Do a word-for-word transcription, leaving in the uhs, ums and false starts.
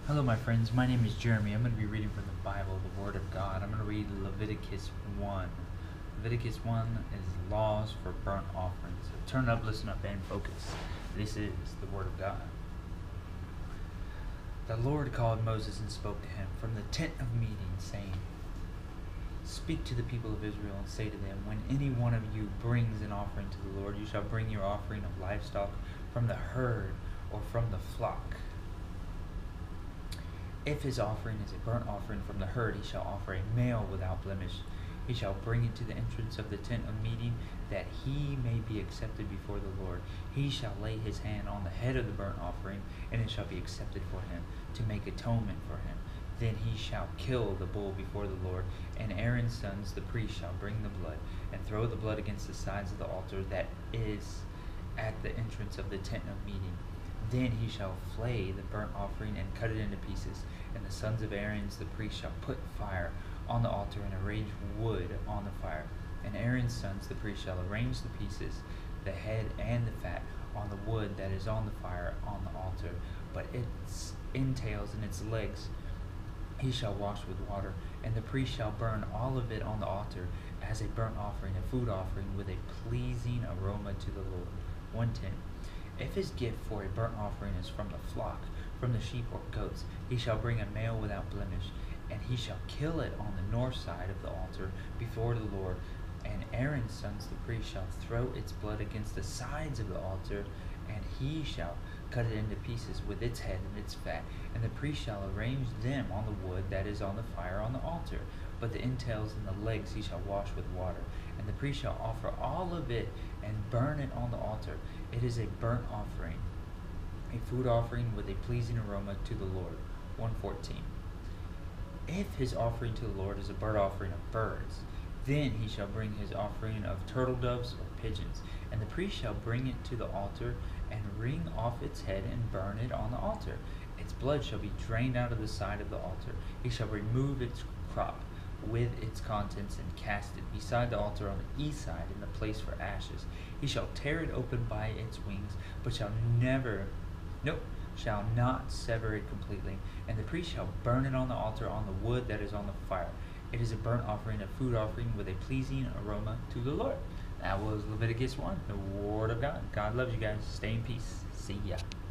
Hello, my friends. My name is Jeremy. I'm going to be reading from the Bible, the Word of God. I'm going to read Leviticus one. Leviticus one is laws for burnt offerings. So turn up, listen up, and focus. This is the Word of God. The Lord called Moses and spoke to him from the tent of meeting, saying, Speak to the people of Israel and say to them, When any one of you brings an offering to the Lord, you shall bring your offering of livestock from the herd or from the flock. If his offering is a burnt offering from the herd, he shall offer a male without blemish. He shall bring it to the entrance of the tent of meeting, that he may be accepted before the Lord. He shall lay his hand on the head of the burnt offering, and it shall be accepted for him, to make atonement for him. Then he shall kill the bull before the Lord, and Aaron's sons, the priests, shall bring the blood, and throw the blood against the sides of the altar that is at the entrance of the tent of meeting. Then he shall flay the burnt offering and cut it into pieces, and the sons of Aaron the priest shall put fire on the altar and arrange wood on the fire. And Aaron's sons the priest shall arrange the pieces, the head and the fat, on the wood that is on the fire on the altar, but its entails and its legs he shall wash with water, and the priest shall burn all of it on the altar as a burnt offering, a food offering with a pleasing aroma to the Lord. one ten. If his gift for a burnt offering is from the flock, from the sheep or goats, he shall bring a male without blemish, and he shall kill it on the north side of the altar before the Lord. And Aaron's sons, the priest, shall throw its blood against the sides of the altar, and he shall cut it into pieces with its head and its fat, and the priest shall arrange them on the wood that is on the fire on the altar. But the entails and the legs he shall wash with water, and the priest shall offer all of it and burn it on the altar. It is a burnt offering, a food offering with a pleasing aroma to the Lord. one fourteen. If his offering to the Lord is a burnt offering of birds, then he shall bring his offering of turtle doves or pigeons, and the priest shall bring it to the altar and wring off its head and burn it on the altar. Its blood shall be drained out of the side of the altar. He shall remove its crop with its contents and cast it beside the altar on the east side in the place for ashes. He shall tear it open by its wings, but shall never, nope, shall not sever it completely. And the priest shall burn it on the altar on the wood that is on the fire. It is a burnt offering, a food offering with a pleasing aroma to the Lord. That was Leviticus one, the Word of God. God loves you guys. Stay in peace. See ya.